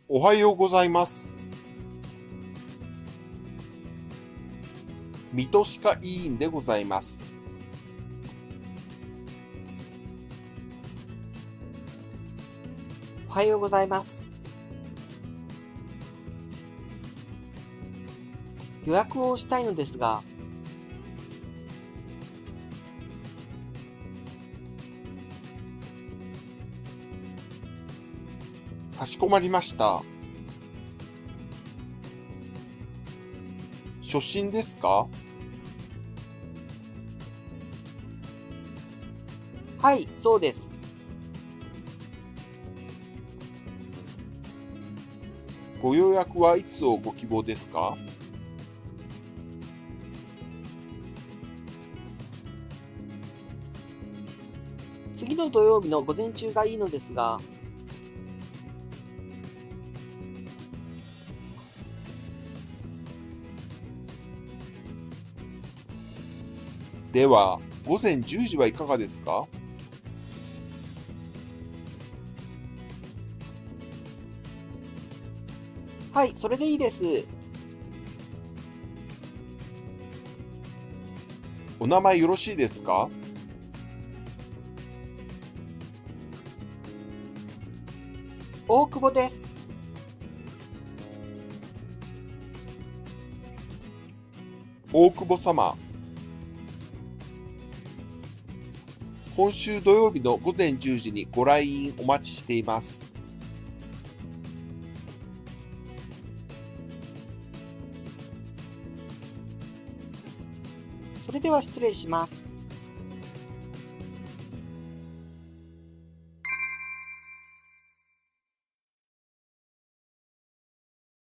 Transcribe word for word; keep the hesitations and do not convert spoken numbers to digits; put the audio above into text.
おはようございます。水戸歯科医院でございます。 おはようございます。予約をしたいのですが、 かしこまりました。初診ですか？ はい、そうです。 ご予約はいつをご希望ですか？ 次の土曜日の午前中がいいのですが、 では、午前じゅうじはいかがですか？ はい、それでいいです。 お名前よろしいですか？ 大久保です。 大久保様。今週土曜日の午前じゅうじにご来院お待ちしています。 それでは失礼します。